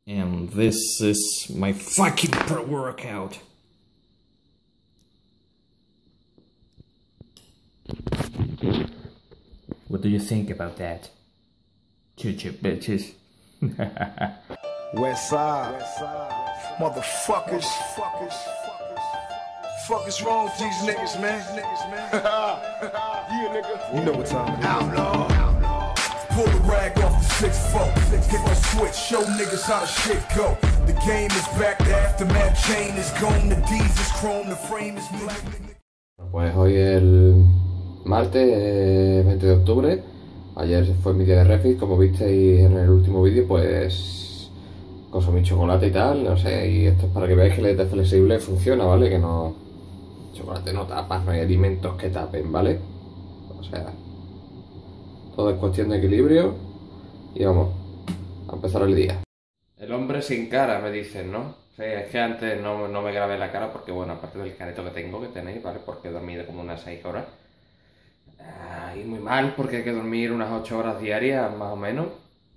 And this is my fucking pre-workout. What do you think about that? Choo-choo bitches. West side, motherfuckers. Fuck is wrong with these niggas, man? Yeah, nigga. You know what time it is. Outlaw. Pull the rag off the 6-4. Hit the switch, show niggas how the shit go. The game is back, the aftermath chain is gone. The D's is chrome, the frame is black. Pues hoy el martes 20 de octubre. Ayer fue mi día de refit, como visteis en el último vídeo, pues consumí chocolate y tal, no sé, y esto es para que veáis que la dieta flexible funciona, ¿vale? Que no... chocolate no tapas, no hay alimentos que tapen, ¿vale? O sea, todo es cuestión de equilibrio y vamos, a empezar el día. El hombre sin cara, me dicen, ¿no? Sí, es que antes no me grabé la cara porque, bueno, aparte del careto que tengo, que tenéis, ¿vale? Porque he dormido como unas 6 horas. Y muy mal, porque hay que dormir unas 8 horas diarias, más o menos.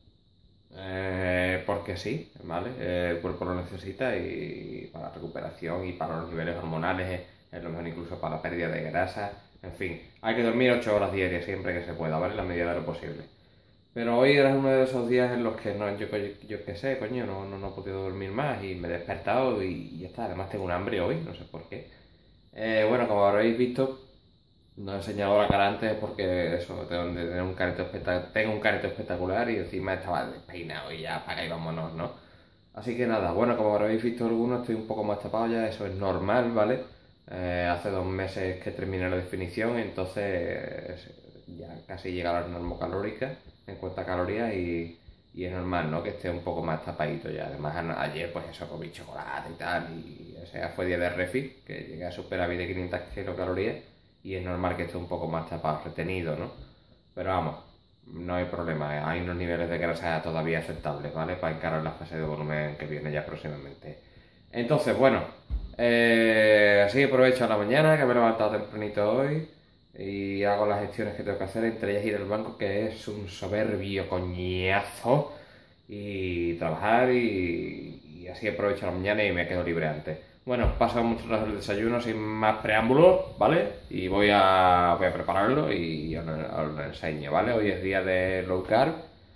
Porque sí, ¿vale? El cuerpo lo necesita y para la recuperación y para los niveles hormonales es lo mejor, incluso para la pérdida de grasa. En fin, hay que dormir 8 horas diarias siempre que se pueda, ¿vale? En la medida de lo posible. Pero hoy era uno de esos días en los que yo qué sé, coño, no he podido dormir más y me he despertado y ya está. Además tengo un hambre hoy, no sé por qué. Bueno, como habréis visto, no he enseñado la cara antes porque eso, tengo un careto espectacular y encima estaba despeinado y ya apaga y vámonos, ¿no? Así que nada, bueno, como habréis visto algunos, estoy un poco más tapado ya, eso es normal, ¿vale? Hace 2 meses que terminé la definición, entonces ya casi llega a las normocalóricas en cuanto a calorías y es normal, ¿no? Que esté un poco más tapadito ya. Además ayer pues eso, comí chocolate y tal, y o sea, fue día de refit, que llegué a superávit de 500 kilocalorías. Y es normal que esté un poco más tapado, retenido, ¿no? Pero vamos, no hay problema, hay unos niveles de grasa todavía aceptables, ¿vale? Para encarar la fase de volumen que viene ya próximamente. Entonces, bueno, así aprovecho a la mañana, que me he levantado tempranito hoy y hago las gestiones que tengo que hacer, entre ellas ir al banco, que es un soberbio coñazo, y trabajar y así aprovecho la mañana y me quedo libre antes. Bueno, paso mucho rato el desayuno sin más preámbulos, ¿vale? Y voy a prepararlo y os lo enseño, ¿vale? Hoy es día de low carb,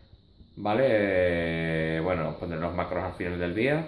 ¿vale? Bueno, pondré los macros al final del día.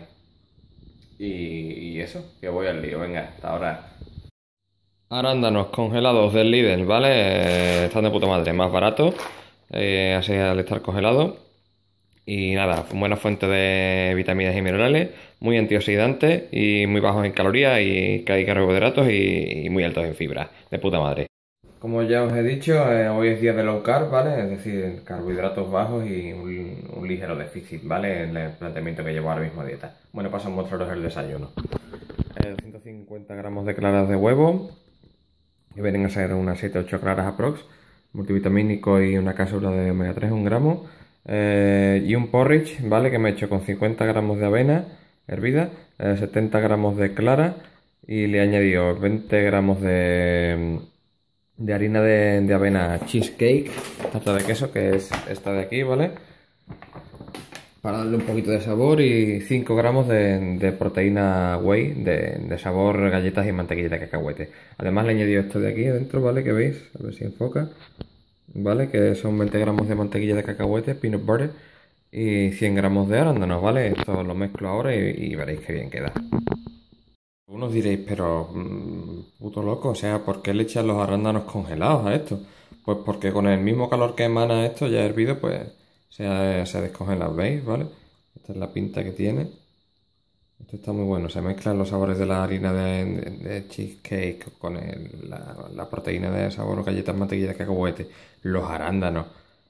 Y eso, que voy al lío, venga, hasta ahora. Arándanos congelados del Lidl, ¿vale? Están de puta madre, más baratos, así al estar congelados. Y nada, buena fuente de vitaminas y minerales, muy antioxidantes y muy bajos en calorías y hay carbohidratos y muy altos en fibra, de puta madre. Como ya os he dicho, hoy es día de low carb, ¿vale? Es decir, carbohidratos bajos y un ligero déficit, ¿vale? En el planteamiento que llevo ahora mismo a dieta. Bueno, paso a mostraros el desayuno. 150 gramos de claras de huevo, que vienen a ser unas 7-8 claras aprox, multivitamínico y una cápsula de omega 3, 1 gramo. Y un porridge, ¿vale? Que me he hecho con 50 gramos de avena hervida, 70 gramos de clara y le he añadido 20 gramos de harina de avena cheesecake, tarta de queso, que es esta de aquí, ¿vale? Para darle un poquito de sabor y 5 gramos de proteína whey de sabor galletas y mantequilla de cacahuete. Además le he añadido esto de aquí dentro, ¿vale? Que veis, a ver si enfoca. ¿Vale? Que son 20 gramos de mantequilla de cacahuete, peanut butter y 100 gramos de arándanos, ¿vale? Esto lo mezclo ahora y veréis qué bien queda. Algunos diréis, pero puto loco, o sea, ¿por qué le echas los arándanos congelados a esto? Pues porque con el mismo calor que emana esto ya hervido, pues se descongela, ¿veis? ¿Vale? Esta es la pinta que tiene. Esto está muy bueno, se mezclan los sabores de la harina de cheesecake con la proteína de sabor galletas, mantequilla de cacahuete, los arándanos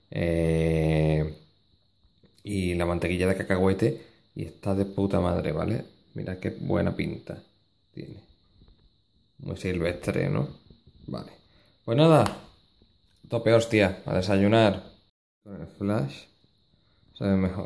y la mantequilla de cacahuete y está de puta madre, ¿vale? Mirad qué buena pinta tiene. Muy silvestre, ¿no? Vale. Pues nada, tope hostia, a desayunar. Con el flash se ve mejor.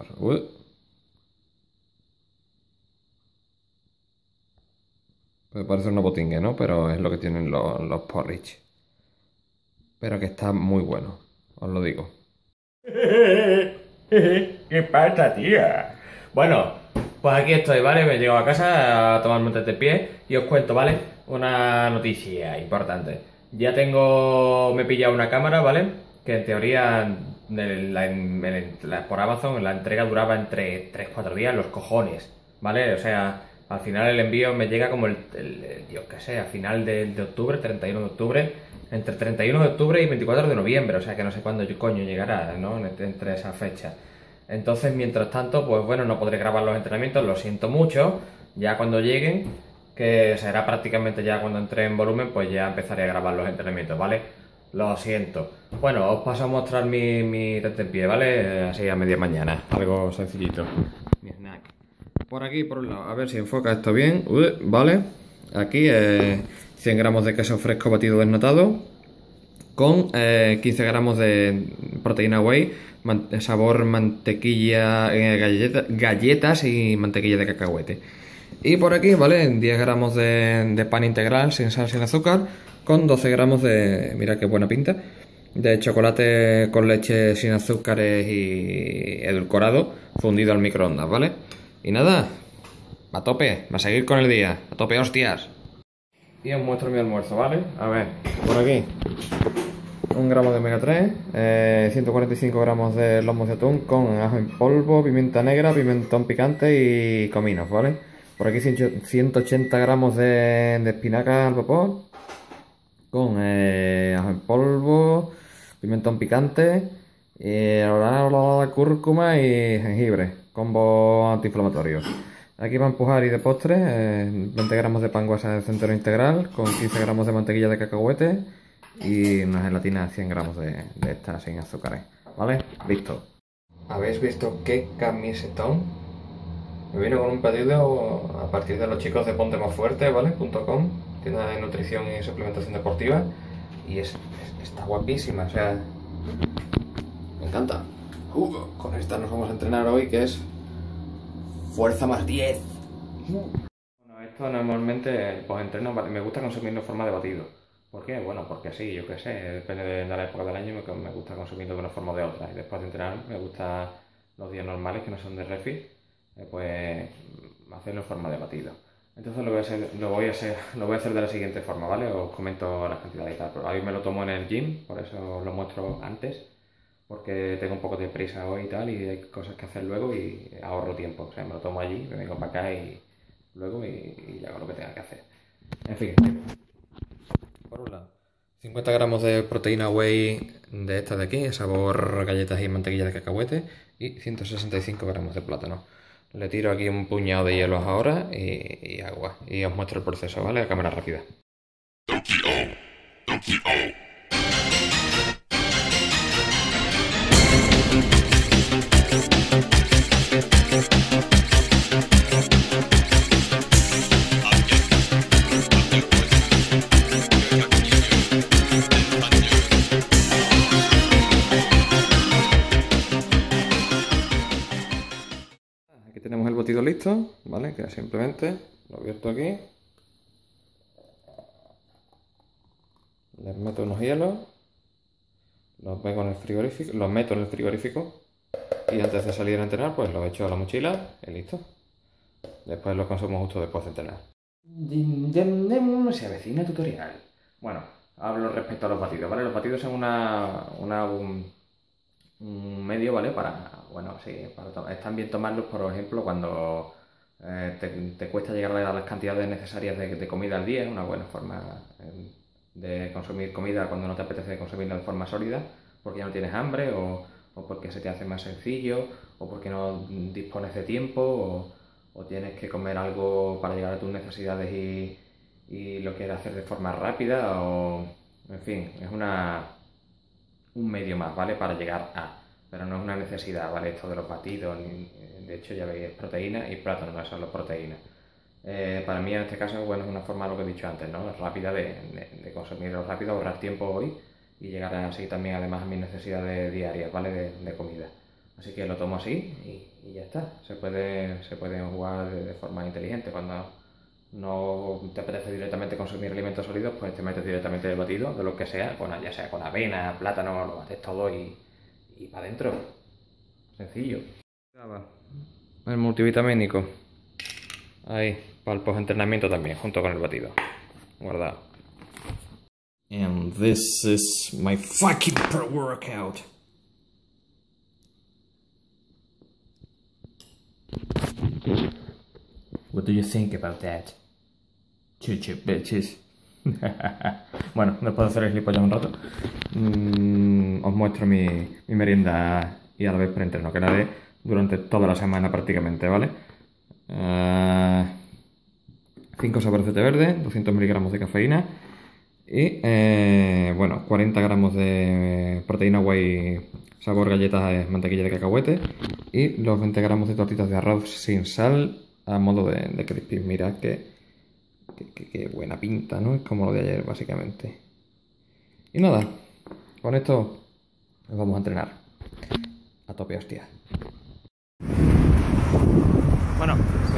Puede parecer una botingue, ¿no? Pero es lo que tienen los porridge. Pero que está muy bueno, os lo digo. ¿Qué pasa, tía? Bueno, pues aquí estoy, ¿vale? Me he llegado a casa a tomarme un tentempié y os cuento, ¿vale? Una noticia importante. Ya me he pillado una cámara, ¿vale? Que en teoría por Amazon la entrega duraba entre 3-4 días, los cojones, ¿vale? O sea, al final el envío me llega como yo qué sé, a final de octubre, 31 de octubre, entre 31 de octubre y 24 de noviembre, o sea que no sé cuándo coño llegará, ¿no? Entre esas fechas. Entonces, mientras tanto, pues bueno, no podré grabar los entrenamientos, lo siento mucho. Ya cuando lleguen, que será prácticamente ya cuando entre en volumen, pues ya empezaré a grabar los entrenamientos, ¿vale? Lo siento. Bueno, os paso a mostrar mi tentempié, ¿vale? Así a media mañana, algo sencillito. Mi snack. Por aquí, por un lado, a ver si enfoca esto bien, ¿vale? Aquí 100 gramos de queso fresco batido desnatado con 15 gramos de proteína whey, sabor mantequilla, galletas y mantequilla de cacahuete. Y por aquí, ¿vale? 10 gramos de pan integral sin sal, sin azúcar, con 12 gramos de, mira qué buena pinta, de chocolate con leche sin azúcares y edulcorado, fundido al microondas, ¿vale? Y nada, a tope, a seguir con el día, a tope hostias. Y os muestro mi almuerzo, ¿vale? A ver, por aquí 1 gramo de omega 3, 145 gramos de lomos de atún con ajo en polvo, pimienta negra, pimentón picante y cominos, ¿vale? Por aquí 180 gramos de espinaca al vapor con ajo en polvo, pimentón picante, cúrcuma y jengibre, combo antiinflamatorio. Aquí va a empujar y de postre 20 gramos de pan guasa de centeno integral con 15 gramos de mantequilla de cacahuete y una gelatina de 100 gramos de esta sin azúcares, ¿vale? Listo. ¿Habéis visto qué camisetón? Me vino con un pedido a partir de los chicos de Ponte Más Fuerte, ¿vale? .com, tienda de nutrición y suplementación deportiva, y está guapísima, o sea, me encanta. Con esta nos vamos a entrenar hoy, que es fuerza más 10. Bueno, esto normalmente pues entreno, me gusta consumirlo en forma de batido. ¿Por qué? Bueno, porque sí, yo qué sé, depende de la época del año, me gusta consumirlo de una forma o de otra. Y después de entrenar, me gusta los días normales, que no son de refit, pues hacerlo en forma de batido. Entonces lo voy a hacer de la siguiente forma, ¿vale? Os comento las cantidades y tal. Pero hoy me lo tomo en el gym, por eso os lo muestro antes, porque tengo un poco de prisa hoy y tal, y hay cosas que hacer luego y ahorro tiempo. O sea, me lo tomo allí, me vengo para acá y luego y hago lo que tenga que hacer. En fin. Por un lado, 50 gramos de proteína whey de esta de aquí, sabor galletas y mantequilla de cacahuete, y 165 gramos de plátano. Le tiro aquí un puñado de hielos ahora y agua. Y os muestro el proceso, ¿vale? A cámara rápida. Aquí tenemos el batido listo, ¿vale? Que simplemente lo vierto aquí. Les meto unos hielos. Los meto en el frigorífico. Y antes de salir a entrenar, pues los echo a la mochila y listo. Después los consumo justo después de entrenar. Se avecina tutorial. Bueno, hablo respecto a los batidos, ¿vale? Los batidos son un medio, ¿vale? Están bien tomarlos, por ejemplo, cuando te cuesta llegar a las cantidades necesarias de comida al día. Es una buena forma de consumir comida cuando no te apetece consumirla de forma sólida, porque ya no tienes hambre o porque se te hace más sencillo, o porque no dispones de tiempo, o tienes que comer algo para llegar a tus necesidades y lo quieres hacer de forma rápida, en fin, es un medio más, ¿vale? Para llegar a, pero no es una necesidad, ¿vale? Esto de los batidos, de hecho ya veis, es proteína y plátano, no es solo proteína. Para mí en este caso, bueno, es una forma, lo que he dicho antes, ¿no? Rápida de consumirlo rápido, ahorrar tiempo hoy y llegar así también además a mis necesidades diarias, ¿vale? De comida. Así que lo tomo así y ya está. Se puede jugar de forma inteligente. Cuando no te apetece directamente consumir alimentos sólidos, pues te metes directamente el batido, de lo que sea, ya sea con avena, plátano, lo bates todo y para adentro. Sencillo. el multivitamínico. Ahí, para el post-entrenamiento también, junto con el batido. Guardado. And this is my fucking pre-workout. What do you think about that? Chuchu bitches. Bueno, después de hacer el gilipollas un rato, os muestro mi merienda y a la vez preentreno, que la haré durante toda la semana prácticamente, ¿vale? 5 sobres de té verde, 200 miligramos de cafeína y, bueno, 40 gramos de proteína whey sabor galletas mantequilla de cacahuete y los 20 gramos de tortitas de arroz sin sal a modo de crispy. Mirad que buena pinta, ¿no? Es como lo de ayer, básicamente. Y nada, con esto nos vamos a entrenar. A tope, hostia. Bueno,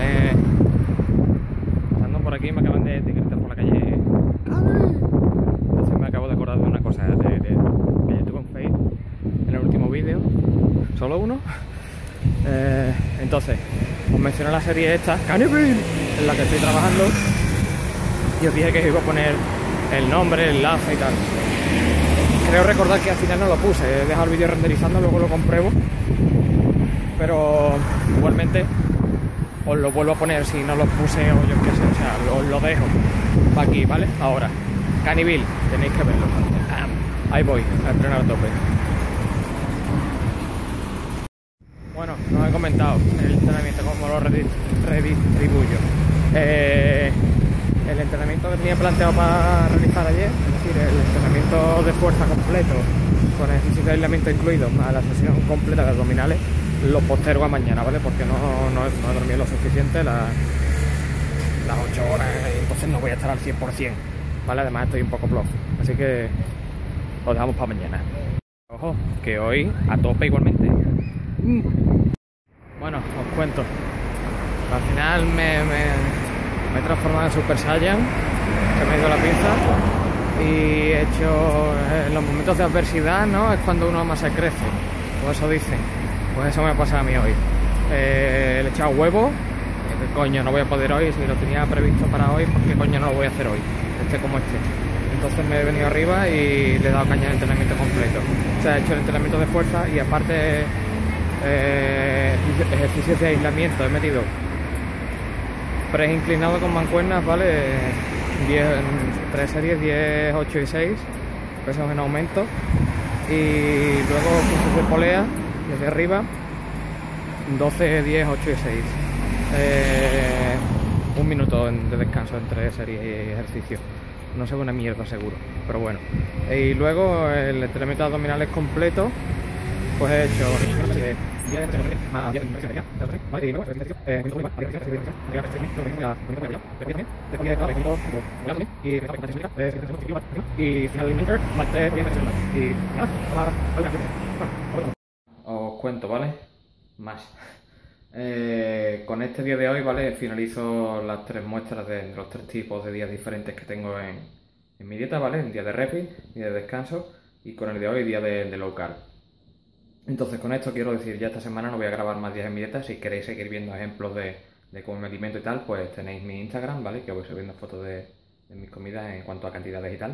pasando por aquí me acaban de etiquetar por la calle. Entonces me acabo de acordar de una cosa que yo tuve un fail en el último vídeo. Solo uno. Entonces, os mencioné la serie esta, Cannibal, en la que estoy trabajando. Y os dije que iba a poner el nombre, el enlace y tal. Creo recordar que al final no lo puse. He dejado el vídeo renderizando, luego lo compruebo. Pero igualmente os lo vuelvo a poner si no lo puse o yo qué sé. O sea, os lo dejo para aquí, ¿vale? Ahora, Cannibal, tenéis que verlo. Ahí voy, a entrenar a tope. Bueno, no he comentado el entrenamiento, cómo lo redistribuyo. El entrenamiento que tenía planteado para realizar ayer, es decir, el entrenamiento de fuerza completo, con ejercicio de aislamiento incluido, más la sesión completa de abdominales, lo postergo a mañana, ¿vale? Porque no he dormido lo suficiente las 8 horas, y entonces no voy a estar al 100%, ¿vale? Además estoy un poco plof, así que lo dejamos para mañana. Ojo, que hoy a tope igualmente. Bueno, os cuento. Al final me he transformado en Super Saiyan, que me ha ido la pinza, y he hecho, en los momentos de adversidad, ¿no? Es cuando uno más se crece, o eso dicen. Pues eso me ha pasado a mí hoy. Le he echado huevo, ¿qué coño no voy a poder hoy? Si lo tenía previsto para hoy, ¿por qué coño no lo voy a hacer hoy? Como este. Entonces me he venido arriba y le he dado caña al entrenamiento completo. O sea, he hecho el entrenamiento de fuerza y aparte ejercicios de aislamiento. He metido press inclinado con mancuernas, ¿vale? 3 series, 10, 8 y 6, pesos en aumento. Y luego cursos de polea desde arriba, 12, 10, 8 y 6. Un minuto de descanso entre series y ejercicios. No sé, una mierda seguro, pero bueno. Y luego el entrenamiento abdominal es completo. Pues he hecho os cuento, ¿vale? Más. Con este día de hoy, ¿vale? Finalizo las 3 muestras de los 3 tipos de días diferentes que tengo en mi dieta, ¿vale? Un día de refit, día de descanso, y con el de hoy, día de low carb. Entonces, con esto quiero decir, ya esta semana no voy a grabar más días en mi dieta. Si queréis seguir viendo ejemplos de cómo me alimento y tal, pues tenéis mi Instagram, ¿vale? Que voy subiendo fotos de mis comidas en cuanto a cantidades y tal.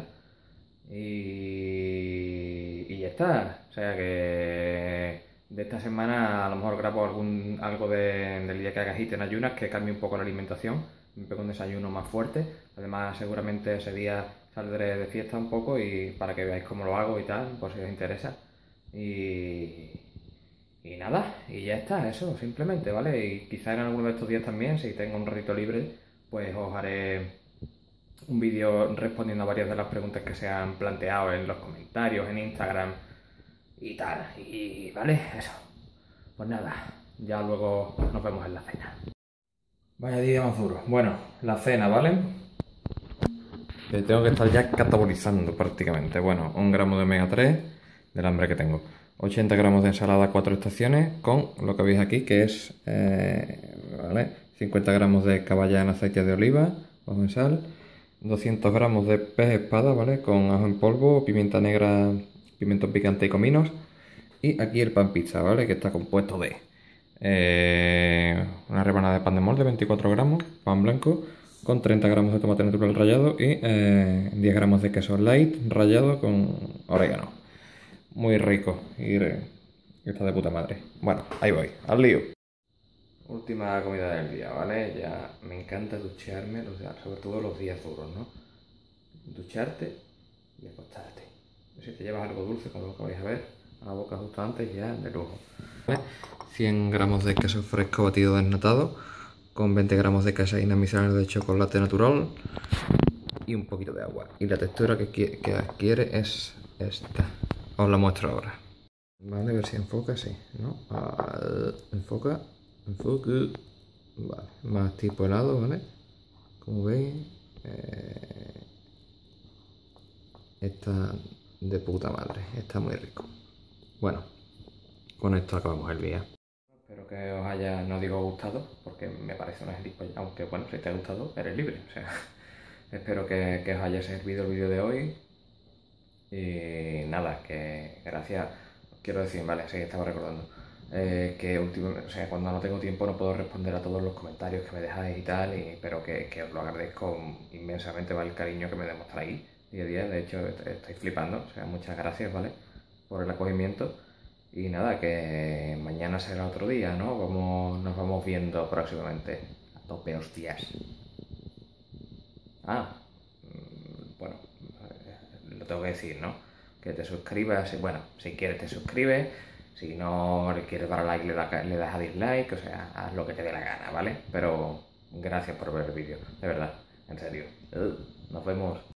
Y ya está. O sea que de esta semana a lo mejor grabo algo del día que haga HIIT en ayunas, que cambie un poco la alimentación. Me pego un desayuno más fuerte. Además, seguramente ese día saldré de fiesta un poco y para que veáis cómo lo hago y tal, por si os interesa. Y nada, y ya está, eso, simplemente, ¿vale? Y quizá en alguno de estos días también, si tengo un ratito libre, pues os haré un vídeo respondiendo a varias de las preguntas que se han planteado en los comentarios, en Instagram y tal. Y vale, eso. Pues nada, ya luego nos vemos en la cena. Vaya día más duro. Bueno, la cena, ¿vale? Que tengo que estar ya catabolizando prácticamente. Bueno, 1 gramo de omega 3 del hambre que tengo. 80 gramos de ensalada 4 estaciones con lo que veis aquí, que es ¿vale? 50 gramos de caballa en aceite de oliva, bajo en sal. 200 gramos de pez espada, ¿vale? Con ajo en polvo, pimienta negra, pimiento picante y cominos. Y aquí el pan pizza, ¿vale? Que está compuesto de una rebanada de pan de molde, 24 gramos, pan blanco, con 30 gramos de tomate natural rallado y 10 gramos de queso light rallado con orégano. Muy rico y está de puta madre. Bueno, ahí voy, al lío. Última comida del día, ¿vale? Ya me encanta ducharme, sobre todo los días duros, ¿no? Ducharte y acostarte. Si te llevas algo dulce, como lo que vais a ver, a la boca justo antes, ya de lujo. ¿Vale? 100 gramos de queso fresco batido desnatado, con 20 gramos de caseína micelar de chocolate natural y un poquito de agua. Y la textura que adquiere es esta. Os la muestro ahora. Vale, a ver si enfoca, sí, ¿no? Enfoca. Vale, más tipo helado, ¿vale? Como veis, está de puta madre, está muy rico. Bueno, con esto acabamos el día. Espero que os haya, no digo gustado, porque me parece una gilipollas, aunque bueno, si te ha gustado, eres libre, o sea, espero que os haya servido el vídeo de hoy. Y nada, que gracias, quiero decir, vale, sí, estaba recordando. O sea, cuando no tengo tiempo no puedo responder a todos los comentarios que me dejáis y tal, pero que os lo agradezco inmensamente, ¿vale? El cariño que me demostráis día a día, de hecho estoy flipando, o sea, muchas gracias, ¿vale? Por el acogimiento. Y nada, que mañana será otro día, ¿no? Nos vamos viendo próximamente. A tope, hostias. Bueno, lo tengo que decir, ¿no? Que te suscribas, bueno, si quieres te suscribes. Si no le quieres dar a like, le das a dislike, o sea, haz lo que te dé la gana, ¿vale? Pero gracias por ver el vídeo, de verdad, en serio. Nos vemos.